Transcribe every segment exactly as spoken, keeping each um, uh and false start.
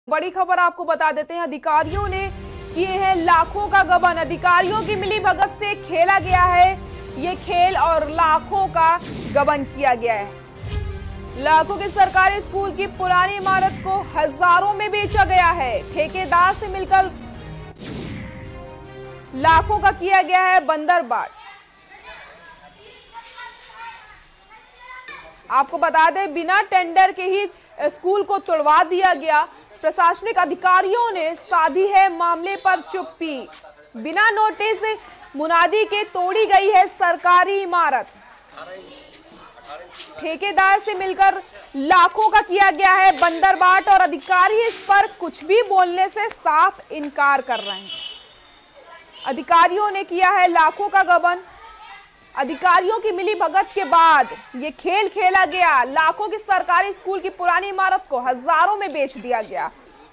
बड़ी खबर आपको बता देते हैं, अधिकारियों ने किए हैं लाखों का गबन। अधिकारियों की मिली भगत से खेला गया है ये खेल और लाखों का गबन किया गया है। लाखों के सरकारी स्कूल की पुरानी इमारत को हजारों में बेचा गया है। ठेकेदार से मिलकर लाखों का किया गया है बंदरबाट। आपको बता दें, बिना टेंडर के ही स्कूल को तोड़वा दिया गया। प्रशासनिक अधिकारियों ने साधी है मामले पर चुप्पी। बिना नोटिस मुनादी के तोड़ी गई है सरकारी इमारत। ठेकेदार से मिलकर लाखों का किया गया है बंदरबाट और अधिकारी इस पर कुछ भी बोलने से साफ इनकार कर रहे हैं। अधिकारियों ने किया है लाखों का गबन। अधिकारियों की मिली भगत के बाद ये खेल खेला गया। लाखों की सरकारी स्कूल की पुरानी इमारत को हजारों में बेच दिया गया।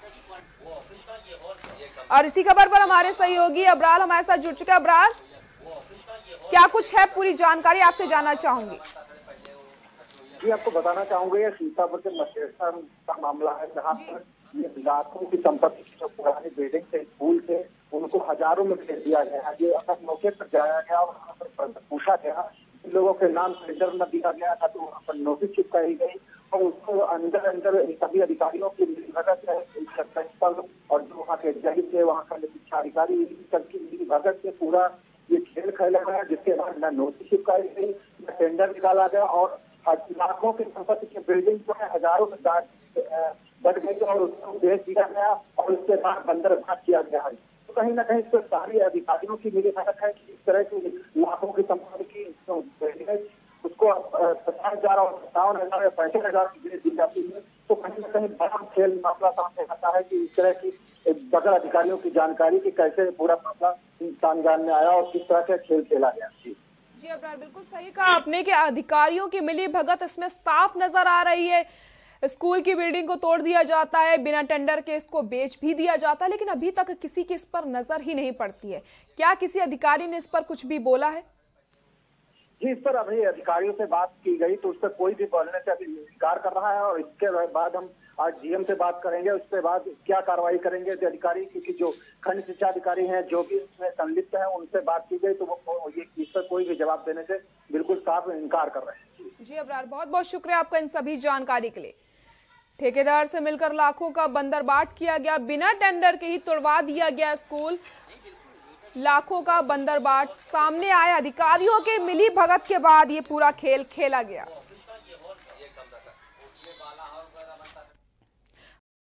और इसी खबर पर हमारे सहयोगी अबराल हमारे साथ जुड़ चुके हैं। अबराल, क्या कुछ है, पूरी जानकारी आपसे जानना चाहूंगी। जी, आपको बताना चाहूंगा, ये सीतापुर के मसेसा का मामला है, जहाँ पर ये लाखों की संपत्ति की जो पुरानी बिल्डिंग थे, स्कूल थे, उनको हजारों में भेज दिया गया। ये अपने मौके पर जाया गया और वहाँ पर पूछा गया, लोगों के नाम टेंडर न दिया गया था, तो वहाँ पर नोटिस चिपकाई गई और उसको अंदर अंदर सभी अधिकारियों की मिलीभगत है प्रिंसिपल और जो वहाँ के जज थे, वहाँ का शिक्षा अधिकारी, सबकी मिलीभगत से पूरा ये खेल खेला गया, जिसके बाद न नोटिस चिपकाई गई, न टेंडर निकाला गया और लाखों की संपत्ति की बिल्डिंग जो है हजारों में बढ़ गई और उसको बेच दिया गया और उसके बाद बंदरबाट किया गया है। तो कहीं ना कहीं इस पर सारी अधिकारियों की मिलीभगत है कि इस तरह की लाखों की संपत्ति की उसको पचास हजार और सत्तावन हजार या पैंसठ हजार की बेच दी जाती है। तो कहीं ना कहीं बड़ा खेल मामला सामने आता है कि इस तरह की बगैर अधिकारियों की जानकारी की कैसे पूरा मामला इंसान में आया और किस तरह से खेल खेला गया। जी अबरार, बिल्कुल सही कहा आपने कि अधिकारियों की मिली भगत इसमें साफ नजर आ रही है। स्कूल की बिल्डिंग को तोड़ दिया जाता है, बिना टेंडर के इसको बेच भी दिया जाता है, लेकिन अभी तक किसी की इस पर नजर ही नहीं पड़ती है। क्या किसी अधिकारी ने इस पर कुछ भी बोला है? जी, इस पर अभी अधिकारियों से बात की गई तो उस पर कोई भी बोलने से अभी इनकार कर रहा है और इसके बाद हम आज जीएम से बात करेंगे। उसके बाद क्या कार्रवाई करेंगे अधिकारी, क्योंकि जो खंड शिक्षा अधिकारी हैं जो भी इसमें संलिप्त हैं उनसे बात की गई तो वो ये इस पर कोई भी जवाब देने से बिल्कुल साफ इनकार कर रहे हैं। जी अबरार, बहुत बहुत शुक्रिया आपका इन सभी जानकारी के लिए। ठेकेदार से मिलकर लाखों का बंदरबाट किया गया, बिना टेंडर के ही तोड़वा दिया गया स्कूल। लाखों का बंदरबाट सामने आया। अधिकारियों के मिली भगत के बाद ये पूरा खेल खेला गया।